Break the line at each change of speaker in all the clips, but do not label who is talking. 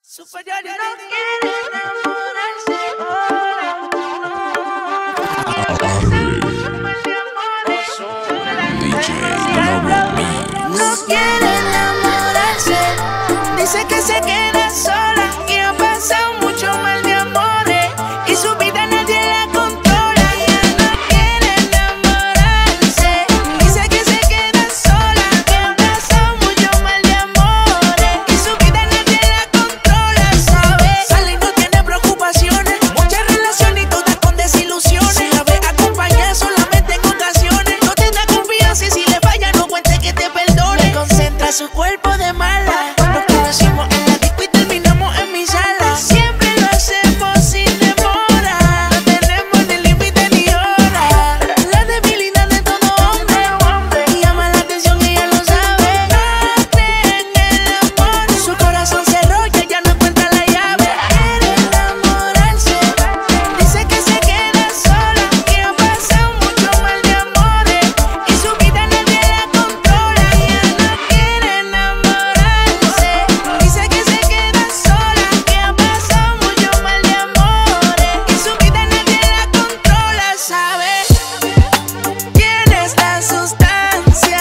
Super Yoli no quiere enamorarse ahora, no quiere enamorarse, dice que se queda sola y ha pasado mucho mal de amores y su vida nadie la controla. Ella no quiere enamorarse, dice que se queda sola y ha pasado mucho mal de amores y su vida nadie la controla, ¿sabes? Sale y no tiene preocupaciones, muchas relaciones y todas con desilusiones. Si la ve acompañada solamente en ocasiones, no te da confianza y si le falla no cuente que te perdone. Le concentra su cuerpo de mala. Nos conocimos en la disco y terminamos en mi sala. Siempre lo hacemos sin demora, no tenemos ni límite ni hora. La debilidad de todo hombre y llama la atención y ella lo sabe. No cree en el amor, su corazón se rolla, ya no encuentra la llave. Quiere enamorarse, dice que se queda sola, que ha pasado mucho mal de amores y su vida nadie la controla. Ella no quiere enamorarse, dice que se queda sola, que ha pasado mucho mal de amores y su vida nadie la controla, ¿sabes? Tienes la sustancia,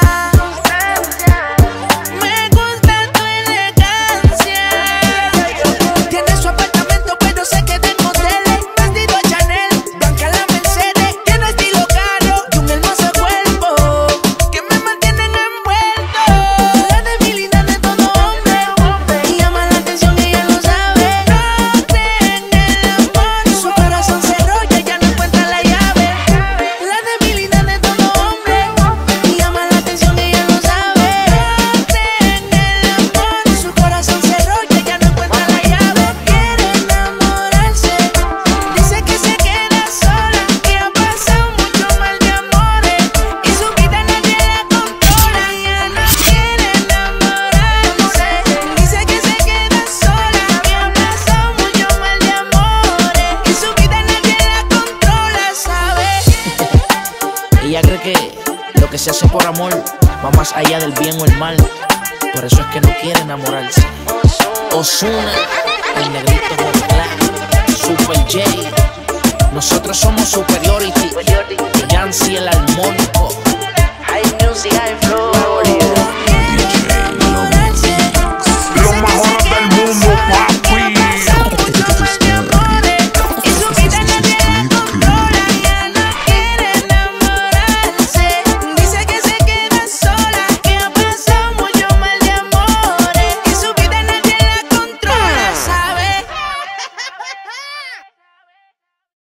me gusta tu elegancia. Tienes su apartamento pero sé que tengo tele, vestido a Chanel, blanca la Mercedes. Tiene estilo caro y un hermoso cuerpo que me mantienen envuelto. La debilidad de todo hombre y llama la atención y ella lo sabe. No cree en el amor, su corazón se rolla, ya no encuentra la llave. La debilidad de todo hombre y llama la atención y ella lo sabe. No cree en el amor, su corazón se rolla, ya no encuentra la llave. Quiere enamorarse, dice que se queda sola, que ha pasado mucho mal de amores y su vida nadie la controla. Ella no quiere enamorarse, dice que se queda sola, que ha pasado mucho mal de amores y su vida nadie la controla, ¿sabes?
Ella cree que lo que se hace por amor va más allá del bien o el mal. Por eso es que no quiere enamorarse. Ozuna, el negrito con claro, Super J. Nosotros somos Superiority. Yancy el armónico.
High music, high flow.